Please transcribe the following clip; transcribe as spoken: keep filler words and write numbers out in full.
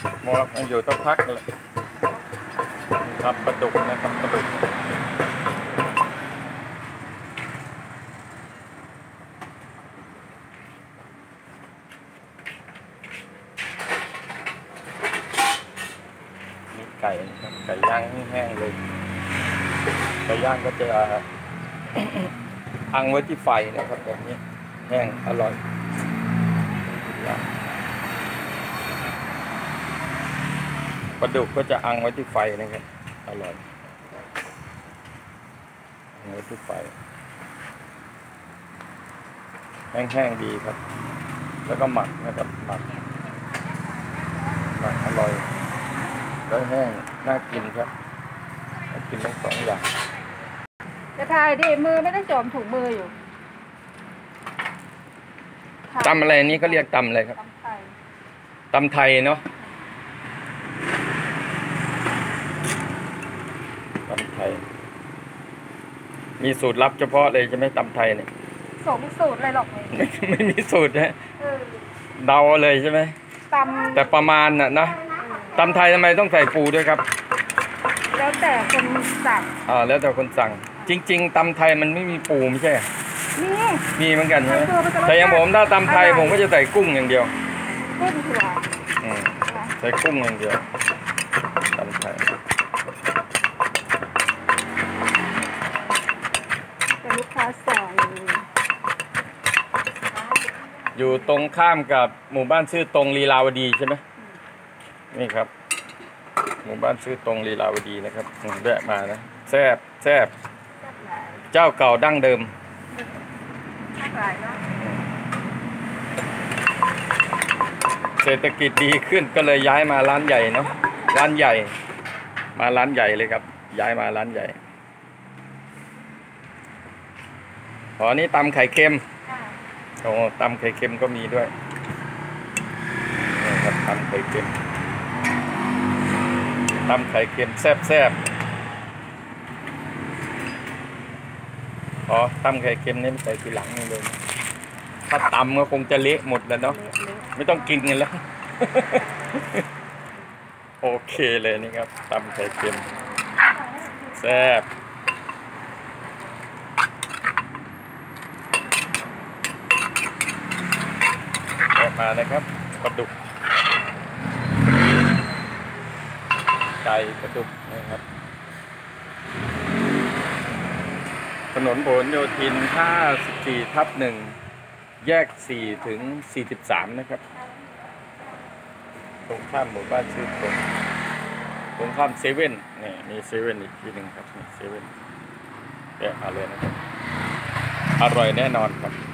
หมดมันอยู่ต้องพักเลยครับปลาดุกนะครับปลาดุกมีไก่นะครับไก่ย่างแห้งๆเลยไก่ย่างก็จะอังไว้ที่ไฟนะครับแบบนี้แห้งอร่อยปลาดุกก็จะอังไว้ที่ไฟนะครับอร่อยอังไว้ที่ไฟแห้งๆดีครับแล้วก็หมักนะครับหมักหมักอร่อยแล้วแห้งน่ากินครับน่ากินทั้งสองอย่างจะถ่ายดิมือไม่ต้องจมถุงมืออยู่ตำอะไรนี้ก็เรียกตำอะไรครับตำไทยตำไทยเนาะตำไทยมีสูตรลับเฉพาะเลยจะไม่ตำไทยเนี่ยสมสูตรอะไรหรอกไม่ไม่มีสูตรนะเดาเลยใช่ไหมตำแต่ประมาณน่ะนะตำไทยทำไมต้องใส่ปูด้วยครับแล้วแต่คนสั่งอ่าแล้วแต่คนสั่งจริงๆตำไทยมันไม่มีปูไม่ใช่มีมีเหมือนกันใช่ไหมแต่อย่างผมถ้าตำไทยผมก็จะใส่กุ้งอย่างเดียวกุ้งถั่วใส่กุ้งอย่างเดียวตำไทยแต่ลูกค้าสั่งอยู่ตรงข้ามกับหมู่บ้านชื่อตรงลีลาวดีใช่ไหมนี่ครับหมู่บ้านชื่อตรงลีลาวดีนะครับแวะมานะแซ่บแซ่บเจ้าเก่าดั้งเดิมเศรษฐกิจดีขึ้นก็เลยย้ายมาร้านใหญ่เนาะร้านใหญ่มาร้านใหญ่เลยครับย้ายมาร้านใหญ่อ๋อนี่ตำไข่เค็มโอ้ตำไข่เค็มก็มีด้วยนี่ครับตำไข่เค็มตำไข่เค็มแซ่บแซ่บอ๋อตำไข่เค็มนี่ใส่ทีหลังนี่เลยถ้าตำก็คงจะเละหมดแล้วเนาะไม่ต้องกินกันแล้วโอเคเลยนี่ครับตำไข่เค็มแซ่บออกมานะครับปลาดุกไก่ปลาดุกนะครับถนนพหลโยธินห้าสิบสี่ทับหนึ่งแยกสี่ถึงสี่สิบสามนะครับตรงข้ามหมู่บ้านชื่อตรงตรงข้ามเซเว่นนี่มีเซเว่นอีกทีหนึ่งครับนี่เซเว่นแกะมาเลยนะครับอร่อยแน่นอนครับ